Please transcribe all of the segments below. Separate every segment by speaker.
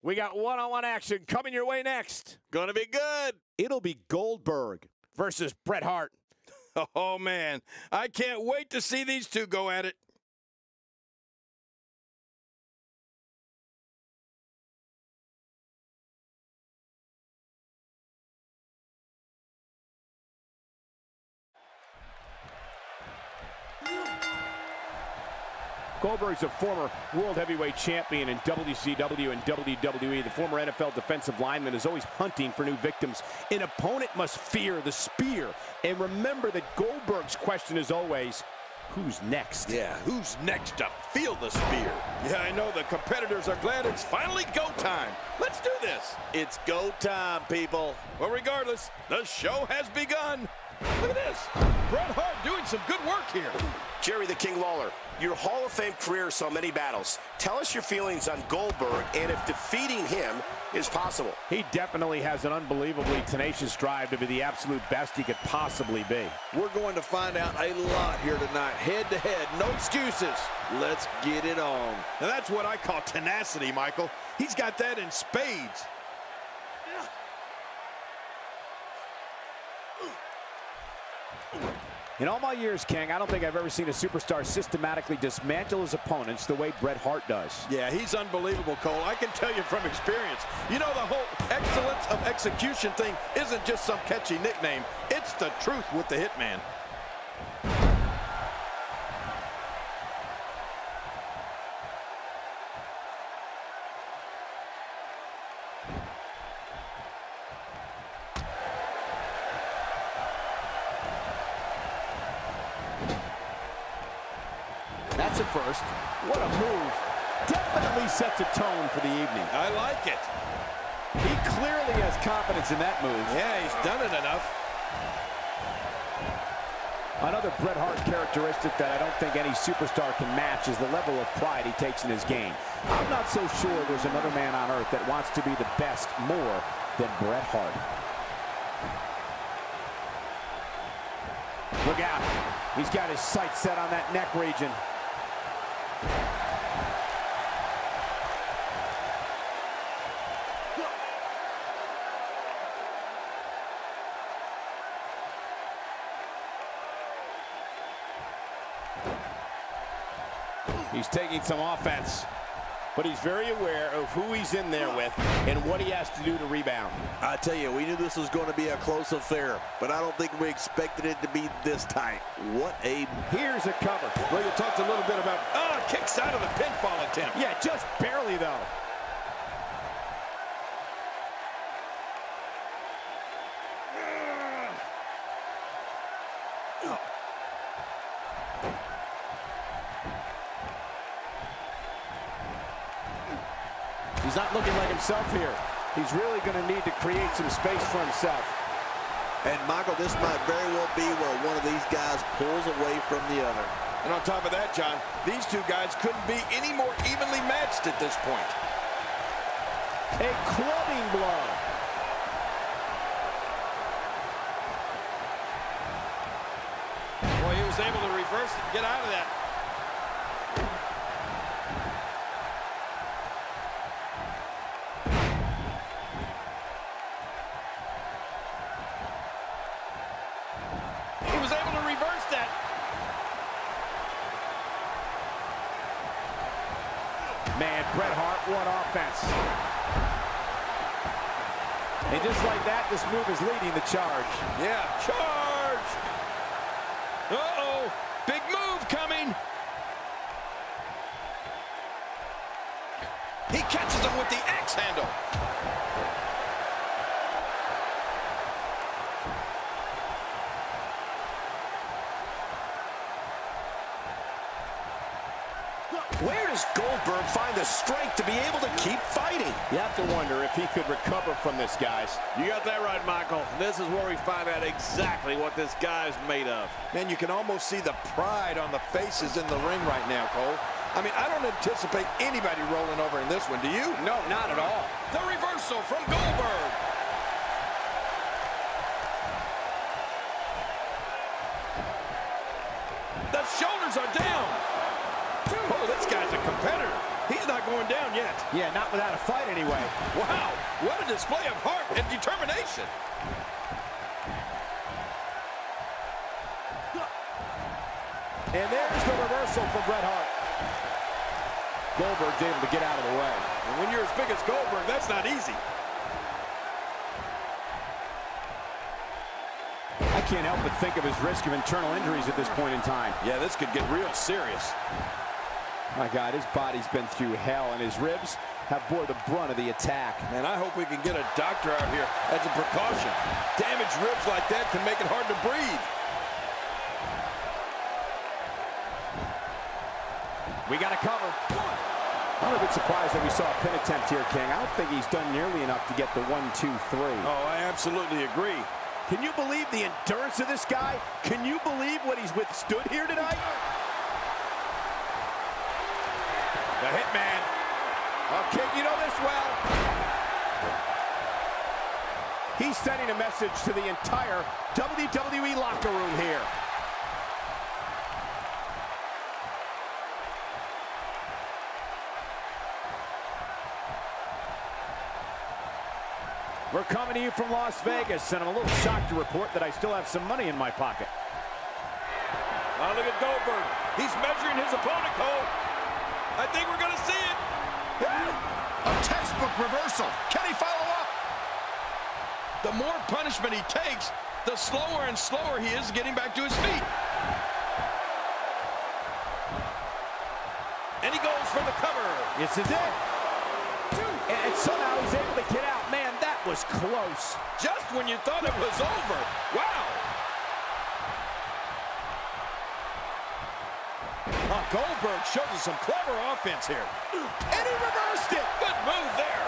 Speaker 1: We got one-on-one action coming your way next.
Speaker 2: Gonna be good.
Speaker 1: It'll be Goldberg versus Bret Hart.
Speaker 2: Oh, man. I can't wait to see these two go at it.
Speaker 1: Goldberg's a former World Heavyweight Champion in WCW and WWE. The former NFL defensive lineman is always hunting for new victims. An opponent must fear the spear. And remember that Goldberg's question is always, who's next?
Speaker 2: Yeah, who's next to feel the spear? Yeah, I know the competitors are glad it's finally go time. Let's do this. It's go time, people. Well, regardless, the show has begun. Look at this. Bret Hart doing some good work here.
Speaker 3: Jerry the King Lawler, your Hall of Fame career saw many battles. Tell us your feelings on Goldberg and if defeating him is possible.
Speaker 1: He definitely has an unbelievably tenacious drive to be the absolute best he could possibly be.
Speaker 2: We're going to find out a lot here tonight. Head to head, no excuses. Let's get it on. Now that's what I call tenacity, Michael. He's got that in spades.
Speaker 1: In all my years, King, I don't think I've ever seen a superstar systematically dismantle his opponents the way Bret Hart does.
Speaker 2: Yeah, he's unbelievable, Cole. I can tell you from experience. You know, the whole excellence of execution thing isn't just some catchy nickname. It's the truth with the Hitman.
Speaker 1: That's a first. What a move. Definitely sets a tone for the evening.
Speaker 2: I like it.
Speaker 1: He clearly has confidence in that move.
Speaker 2: Yeah, he's done it enough.
Speaker 1: Another Bret Hart characteristic that I don't think any superstar can match is the level of pride he takes in his game. I'm not so sure there's another man on earth that wants to be the best more than Bret Hart. Look out. He's got his sights set on that neck region. He's taking some offense, but he's very aware of who he's in there with and what he has to do to rebound.
Speaker 2: I tell you, we knew this was going to be a close affair, but I don't think we expected it to be this tight. What a...
Speaker 1: Here's a cover.
Speaker 2: Well, you talked a little bit about, kicks out of the pinfall attempt.
Speaker 1: Yeah, just barely, though. He's not looking like himself here. He's really going to need to create some space for himself.
Speaker 2: And, Michael, this might very well be where one of these guys pulls away from the other. And on top of that, John, these two guys couldn't be any more evenly matched at this point.
Speaker 1: A clubbing blow.
Speaker 2: Boy, he was able to reverse it and get out of that.
Speaker 1: Man, Bret Hart, what offense. And just like that, this move is leading the charge.
Speaker 2: Yeah, charge! Uh-oh, big move coming. He catches him with the axe handle.
Speaker 3: Where does Goldberg find the strength to be able to keep fighting?
Speaker 1: You have to wonder if he could recover from this, guys.
Speaker 2: You got that right, Michael. This is where we find out exactly what this guy's made of. Man, you can almost see the pride on the faces in the ring right now, Cole. I mean, I don't anticipate anybody rolling over in this one, do you?
Speaker 1: No, not at all.
Speaker 2: The reversal from Goldberg. The shoulders are down. Oh, this guy's a competitor. He's not going down yet.
Speaker 1: Yeah, not without a fight anyway.
Speaker 2: Wow, what a display of heart and determination.
Speaker 1: And there's the reversal from Bret Hart. Goldberg's able to get out of the way.
Speaker 2: And when you're as big as Goldberg, that's not easy.
Speaker 1: I can't help but think of his risk of internal injuries at this point in time.
Speaker 2: Yeah, this could get real serious.
Speaker 1: My God, his body's been through hell, and his ribs have bore the brunt of the attack.
Speaker 2: Man, I hope we can get a doctor out here as a precaution. Damaged ribs like that can make it hard to breathe.
Speaker 1: We got to cover. I'm a bit surprised that we saw a pin attempt here, King. I don't think he's done nearly enough to get the 1, 2, 3.
Speaker 2: Oh, I absolutely agree.
Speaker 1: Can you believe the endurance of this guy? Can you believe what he's withstood here tonight?
Speaker 2: The Hitman.
Speaker 1: Okay, you know this well. He's sending a message to the entire WWE locker room here. We're coming to you from Las Vegas, and I'm a little shocked to report that I still have some money in my pocket.
Speaker 2: Oh, look at Goldberg. He's measuring his opponent, Cole. I think we're going to see it.
Speaker 3: A textbook reversal. Can he follow up?
Speaker 2: The more punishment he takes, the slower and slower he is getting back to his feet. And he goes for the cover.
Speaker 1: This is it. And somehow he's able to get out. Man, that was close.
Speaker 2: Just when you thought it was over. Wow. Goldberg shows us some clever offense here.
Speaker 1: And he reversed it.
Speaker 2: Good move there.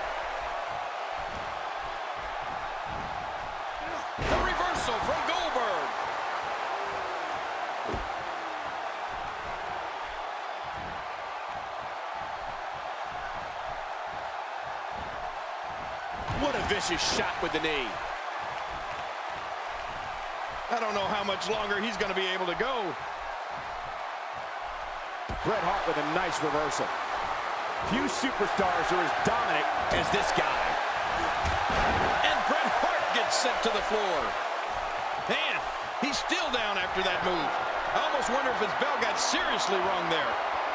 Speaker 2: The reversal from Goldberg.
Speaker 1: What a vicious shot with the knee.
Speaker 2: I don't know how much longer he's going to be able to go.
Speaker 1: Bret Hart with a nice reversal. Few superstars are as dominant as this guy.
Speaker 2: And Bret Hart gets sent to the floor. Man, he's still down after that move. I almost wonder if his bell got seriously wrong there.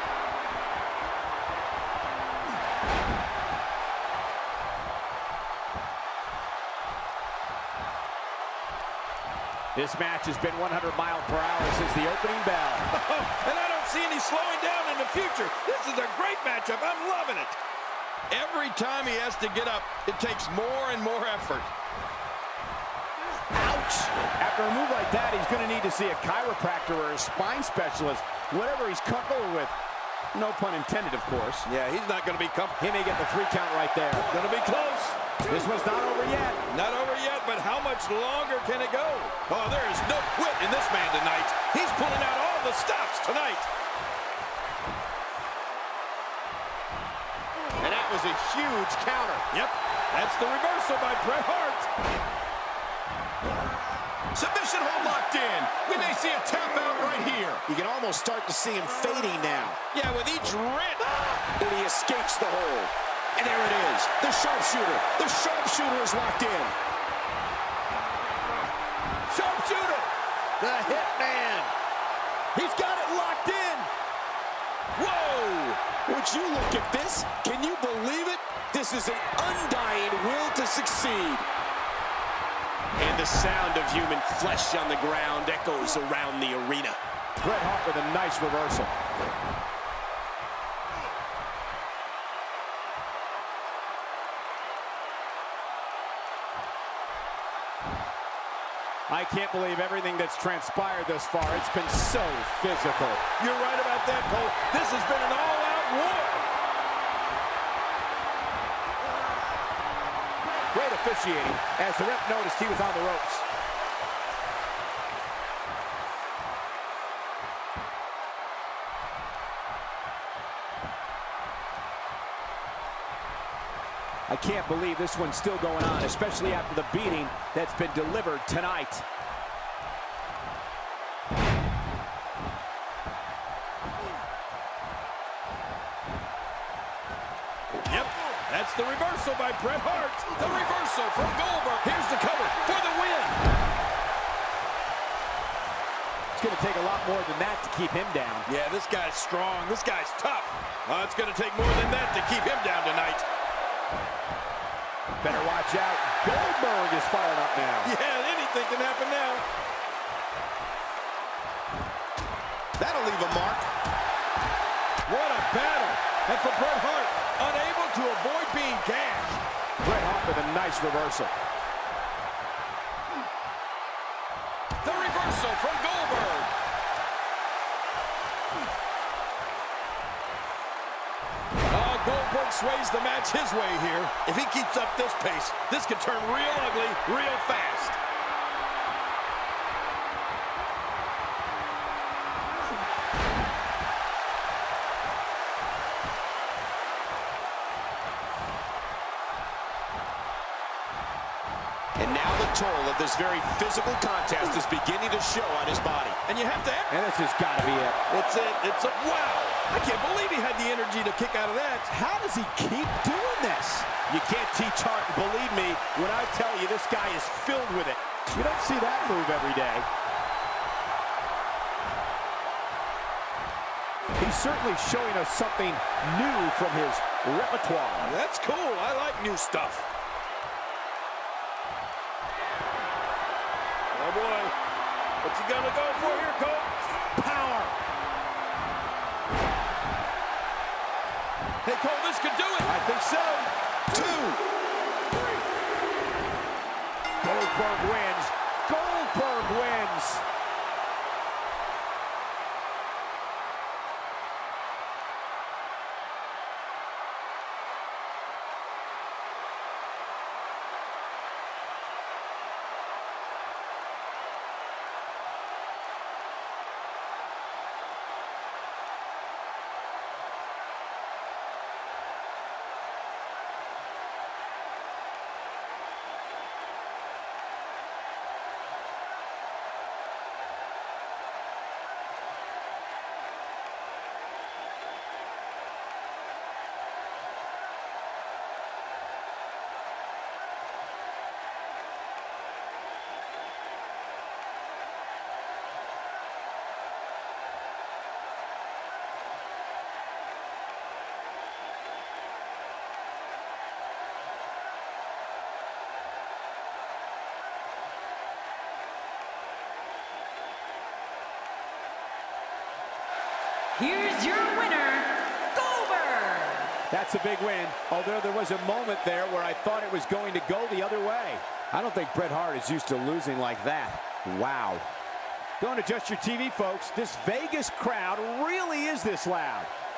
Speaker 1: This match has been 100 miles per hour since the opening bell.
Speaker 2: And I don't see any slowing down in the future. This is a great matchup. I'm loving it. Every time he has to get up, it takes more and more effort.
Speaker 1: Ouch! After a move like that, he's going to need to see a chiropractor or a spine specialist, whatever he's comfortable with. No pun intended, of course.
Speaker 2: Yeah, he's not going to be comfortable.
Speaker 1: He may get the 3 count right there.
Speaker 2: Going to be close.
Speaker 1: This one's not over yet.
Speaker 2: Not over yet, but how much longer can it go? Oh, there is no quit in this man tonight. He's pulling out all the stops tonight.
Speaker 1: And that was a huge counter.
Speaker 2: Yep, that's the reversal by Bret Hart.
Speaker 3: Submission hold locked in. We may see a tap out right here. You can almost start to see him fading now.
Speaker 2: Yeah, with each rip.
Speaker 3: And he escapes the hold. And there it is. The sharpshooter. The sharpshooter is locked in.
Speaker 1: Sharpshooter. The Hitman. He's got it locked in.
Speaker 3: Whoa! Would you look at this? Can you believe it? This is an undying will to succeed.
Speaker 1: And the sound of human flesh on the ground echoes around the arena. Bret Hart with a nice reversal. I can't believe everything that's transpired thus far. It's been so physical.
Speaker 2: You're right about that, Cole. This has been an all-out war.
Speaker 1: Great officiating as the ref noticed he was on the ropes. I can't believe this one's still going on, especially after the beating that's been delivered tonight.
Speaker 2: It's the reversal by Bret Hart. The reversal from Goldberg. Here's the cover for the win.
Speaker 1: It's going to take a lot more than that to keep him down.
Speaker 2: Yeah, this guy's strong. This guy's tough. It's going to take more than that to keep him down tonight.
Speaker 1: Better watch out. Goldberg is fired up now.
Speaker 2: Yeah, anything can happen now.
Speaker 3: That'll leave a mark.
Speaker 2: What a battle. And for Bret Hart, unable to avoid being gashed.
Speaker 1: Bret Hart with a nice reversal.
Speaker 2: The reversal from Goldberg. Goldberg sways the match his way here. If he keeps up this pace, this could turn real ugly real fast.
Speaker 3: And now the toll of this very physical contest is beginning to show on his body.
Speaker 2: And you have to...
Speaker 1: And this has got to be it.
Speaker 2: It's it. It's a... Wow! I can't believe he had the energy to kick out of that.
Speaker 1: How does he keep doing this? You can't teach Hart. Believe me when I tell you this guy is filled with it. You don't see that move every day. He's certainly showing us something new from his repertoire.
Speaker 2: That's cool. I like new stuff. Oh, boy. What's he gonna go for here, Cole?
Speaker 1: Power.
Speaker 2: Hey, Cole, this could do it.
Speaker 1: I think so.
Speaker 3: 2, 3.
Speaker 1: Goldberg wins. Goldberg wins.
Speaker 4: Here's your winner, Goldberg.
Speaker 1: That's a big win, although there was a moment there where I thought it was going to go the other way. I don't think Bret Hart is used to losing like that. Wow. Don't adjust your TV, folks. This Vegas crowd really is this loud.